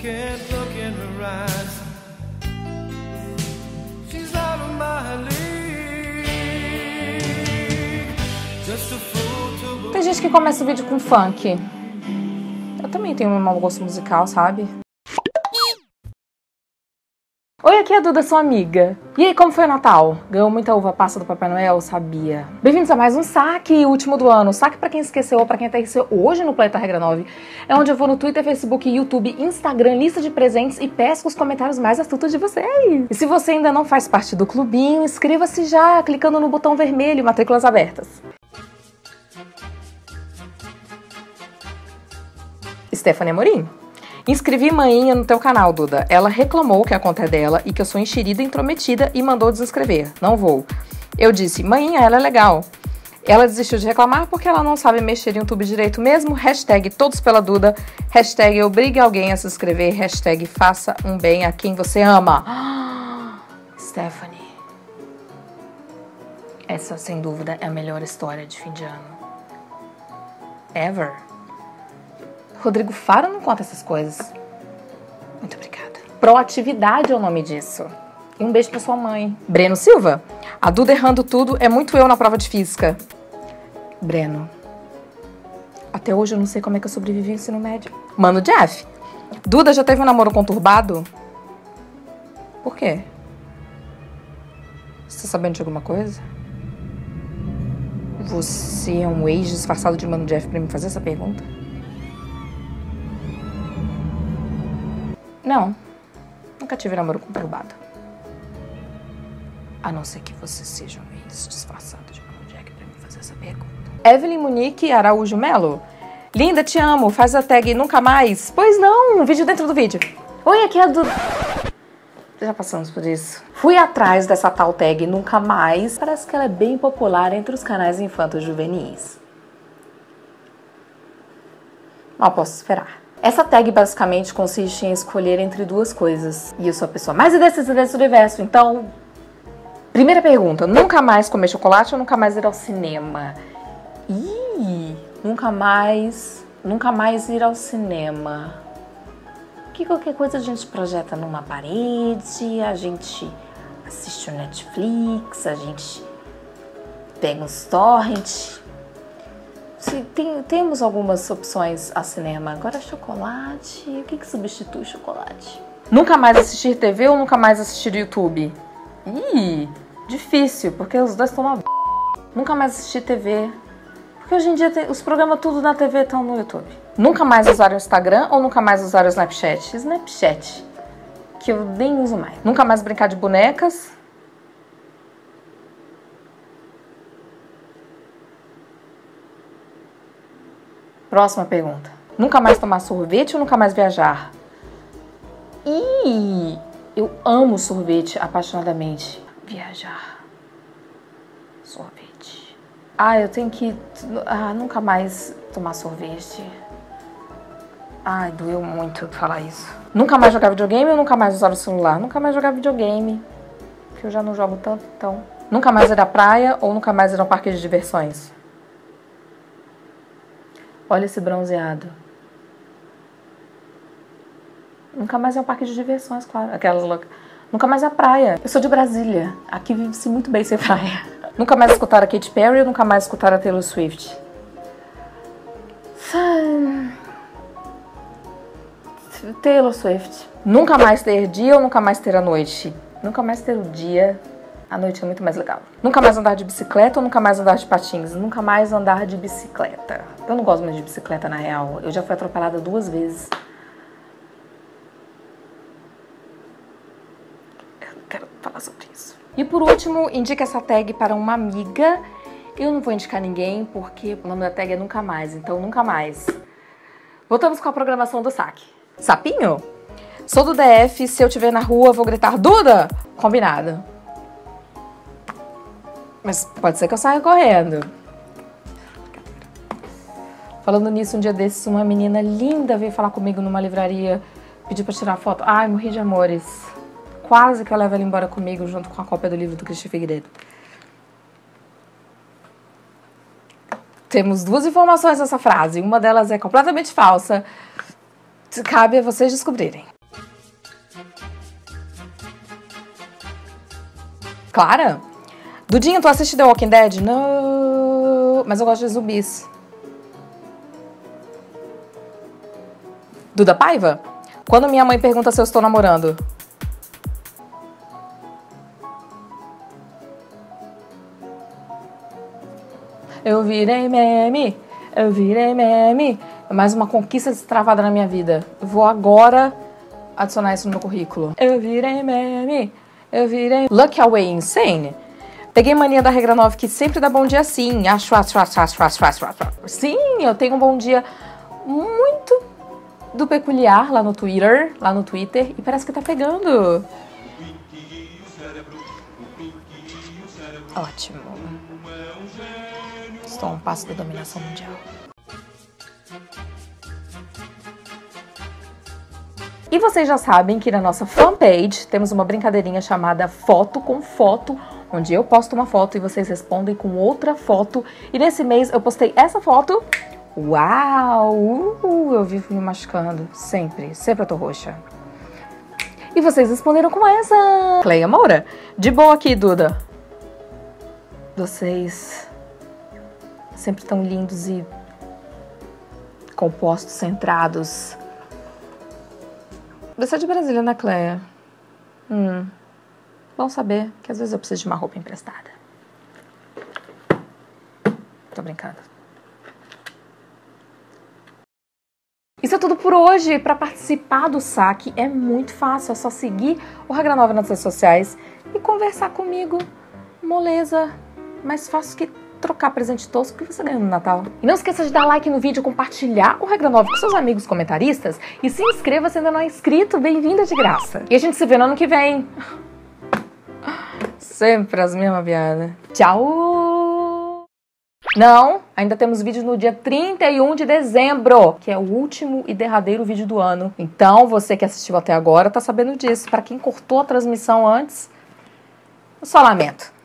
can't look in her eyes. She's out of my league. Just a fool to... Tem gente que começa o vídeo com funk. Eu também tenho um mau gosto musical, sabe? Oi, aqui é a Duda, sua amiga. E aí, como foi o Natal? Ganhou muita uva passa do Papai Noel? Sabia. Bem-vindos a mais um saque, último do ano. Saque pra quem esqueceu ou pra quem aterrissou hoje no Planeta Regra 9. É onde eu vou no Twitter, Facebook, YouTube, Instagram, lista de presentes e pesco os comentários mais astutos de vocês. E se você ainda não faz parte do clubinho, inscreva-se já, clicando no botão vermelho, matrículas abertas. Stephanie Amorim. Inscrevi manhinha no teu canal, Duda. Ela reclamou que a conta é dela e que eu sou enxerida e intrometida e mandou desinscrever. Não vou. Eu disse, manhinha, ela é legal. Ela desistiu de reclamar porque ela não sabe mexer em YouTube direito mesmo. Hashtag todos pela Duda. Hashtag obrigue alguém a se inscrever. Hashtag faça um bem a quem você ama. Stephanie. Essa, sem dúvida, é a melhor história de fim de ano. Ever. Rodrigo Faro não conta essas coisas. Muito obrigada. Proatividade é o nome disso. E um beijo pra sua mãe. Breno Silva. A Duda errando tudo é muito eu na prova de física. Breno. Até hoje eu não sei como é que eu sobrevivi ao ensino médio. Mano Jeff. Duda já teve um namoro conturbado? Por quê? Você tá sabendo de alguma coisa? Você é um ex disfarçado de Mano Jeff pra me fazer essa pergunta? Não, nunca tive namoro conturbado. A não ser que você seja um ex disfarçado de Mano Jack pra me fazer essa pergunta. Evelyn Monique Araújo Melo. Linda, te amo. Faz a tag nunca mais. Pois não, um vídeo dentro do vídeo. Oi, aqui é a Duda. Já passamos por isso. Fui atrás dessa tal tag nunca mais. Parece que ela é bem popular entre os canais infantos juvenis. Mal posso esperar. Essa tag basicamente consiste em escolher entre duas coisas. E eu sou a pessoa mais indecisa desse universo, então... Primeira pergunta, nunca mais comer chocolate ou nunca mais ir ao cinema? Ih, nunca mais ir ao cinema. Que qualquer coisa a gente projeta numa parede, a gente assiste o Netflix, a gente pega uns torrent... Temos algumas opções a cinema. Agora chocolate, o que substitui chocolate? Nunca mais assistir TV ou nunca mais assistir YouTube? Ih, difícil, porque os dois estão uma b****. Nunca mais assistir TV, porque hoje em dia os programas tudo na TV estão no YouTube. Nunca mais usar o Instagram ou nunca mais usar o Snapchat? Snapchat, que eu nem uso mais. Nunca mais brincar de bonecas. Próxima pergunta. Nunca mais tomar sorvete ou nunca mais viajar? Ih, eu amo sorvete apaixonadamente. Viajar. Sorvete. Eu tenho que... nunca mais tomar sorvete. Doeu muito falar isso. Nunca mais jogar videogame ou nunca mais usar o celular? Nunca mais jogar videogame. Que eu já não jogo tanto, então. Nunca mais ir à praia ou nunca mais ir ao parque de diversões? Olha esse bronzeado. Nunca mais é um parque de diversões, claro. Aquelas loucas. Nunca mais é a praia. Eu sou de Brasília. Aqui vive-se muito bem sem praia. Nunca mais escutar a Katy Perry ou nunca mais escutar a Taylor Swift? Taylor Swift. Nunca mais ter dia ou nunca mais ter a noite? Nunca mais ter o dia. A noite é muito mais legal. Nunca mais andar de bicicleta ou nunca mais andar de patins? Nunca mais andar de bicicleta. Eu não gosto mais de bicicleta, na real. Eu já fui atropelada 2 vezes. Eu não quero falar sobre isso. E por último, indique essa tag para uma amiga. Eu não vou indicar ninguém, porque o nome da tag é Nunca Mais. Então, nunca mais. Voltamos com a programação do saque. Sapinho? Sou do DF. Se eu estiver na rua, vou gritar Duda! Combinado. Mas pode ser que eu saia correndo. Falando nisso, um dia desses, uma menina linda veio falar comigo numa livraria, pediu pra tirar foto. Morri de amores. Quase que eu levo ela embora comigo, junto com a cópia do livro do Christian Figueiredo. Temos 2 informações nessa frase. Uma delas é completamente falsa. Cabe a vocês descobrirem. Clara? Dudinha, tu assiste The Walking Dead? Não, mas eu gosto de zumbis. Duda Paiva? Quando minha mãe pergunta se eu estou namorando? Eu virei meme, eu virei meme. É mais uma conquista destravada na minha vida. Eu vou agora adicionar isso no meu currículo. Eu virei meme, eu virei... Lucky Away Insane. Peguei mania da regra 9 que sempre dá bom dia sim. Sim, eu tenho um bom dia muito do peculiar lá no Twitter, e parece que tá pegando. Ótimo. Estou a um passo da dominação mundial. E vocês já sabem que na nossa fanpage temos uma brincadeirinha chamada Foto com Foto, onde eu posto uma foto e vocês respondem com outra foto. E nesse mês eu postei essa foto. Uau! Eu vivo me machucando. Sempre eu tô roxa. E vocês responderam com essa. Cleia Moura. De boa aqui, Duda. Vocês sempre tão lindos e compostos, centrados. Você é de Brasília, né, Cleia? Bom saber que às vezes eu preciso de uma roupa emprestada. Tô brincando. Isso é tudo por hoje. Para participar do saque é muito fácil. É só seguir o Regra 9 nas redes sociais e conversar comigo. Moleza. Mais fácil que trocar presente tosco que você ganha no Natal. E não esqueça de dar like no vídeo, compartilhar o Regra 9 com seus amigos comentaristas e se inscreva se ainda não é inscrito. Bem-vinda de graça. E a gente se vê no ano que vem. Sempre as mesmas piadas. Tchau! Não, ainda temos vídeo no dia 31 de dezembro, que é o último e derradeiro vídeo do ano. Então, você que assistiu até agora tá sabendo disso. Para quem cortou a transmissão antes, eu só lamento.